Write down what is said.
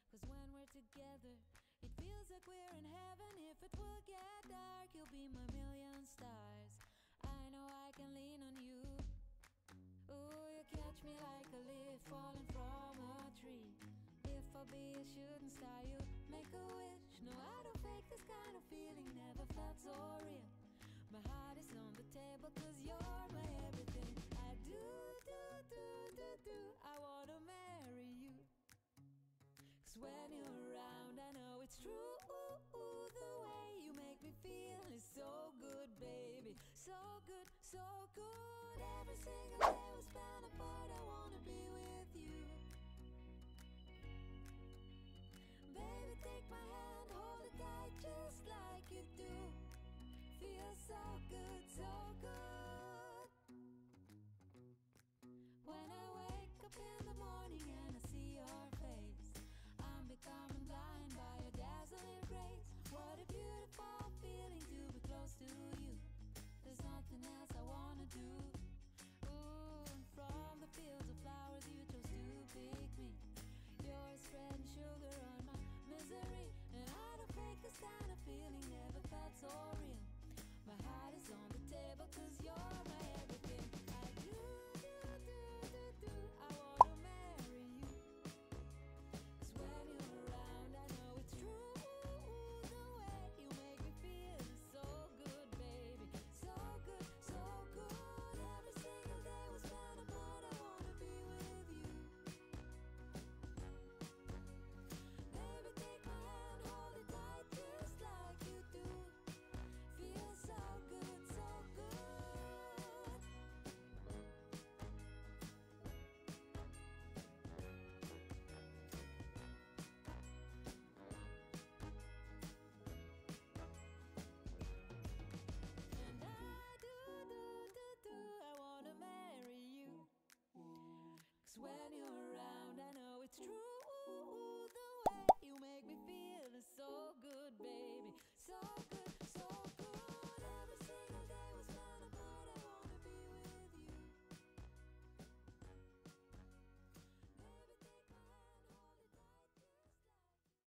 'Cause when we're together, it feels like we're in heaven. If it will get dark, you'll be my million stars. I know I can lean on you. Ooh, you catch me like a leaf falling from a tree. If I'll be a shooting star, you make a wish. No, I don't fake this kind of feeling, never felt so real. My heart is on the table 'cause you're my everything. I do, I wanna marry you. 'Cause when you're around, I know it's true. The way you make me feel is so good, baby. So good, so good. Every single day we spend apart, I wanna be with you. Baby, take my hand, hold it tight just like you do. Feels so good, so good. When I wake up in the morning and I see your face, I'm becoming blind by your dazzling grace. What a beautiful feeling to be close to you. There's nothing else I wanna do. Ooh, and from the fields of flowers you chose to pick me. You're spreading sugar on my misery, and I don't fake this kind of feeling, never felt so real.